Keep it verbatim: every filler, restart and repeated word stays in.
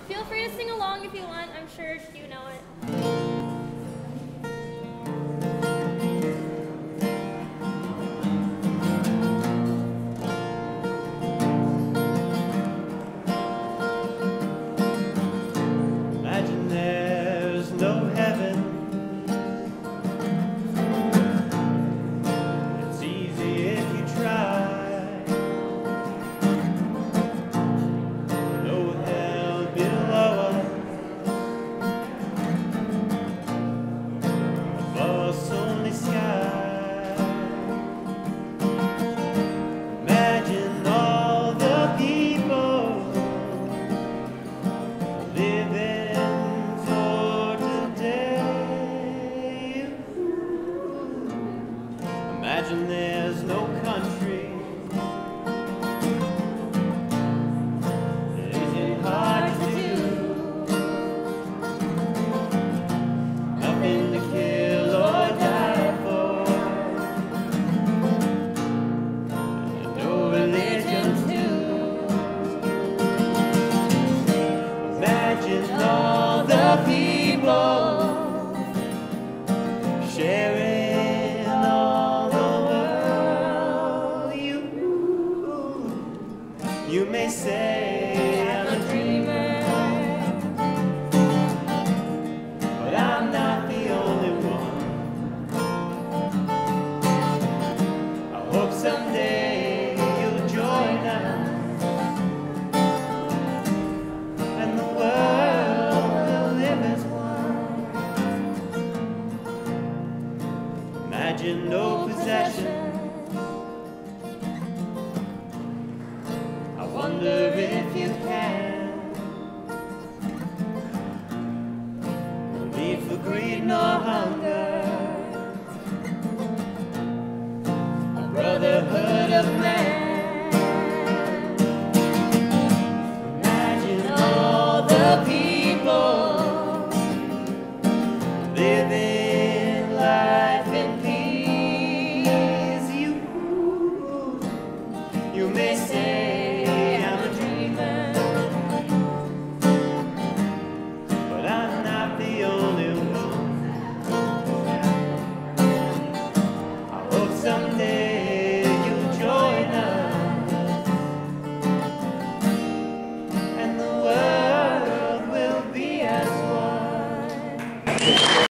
Feel free to sing along if you want. I'm sure you know it. Imagine there's no heaven. It's easy if you try. No hell below us, above us only sky. Imagine all the people living for today. Imagine there's no country. It isn't hard to do. Nothing to kill or die for. And no religion too. Imagine all the people sharing all the world. You, you may say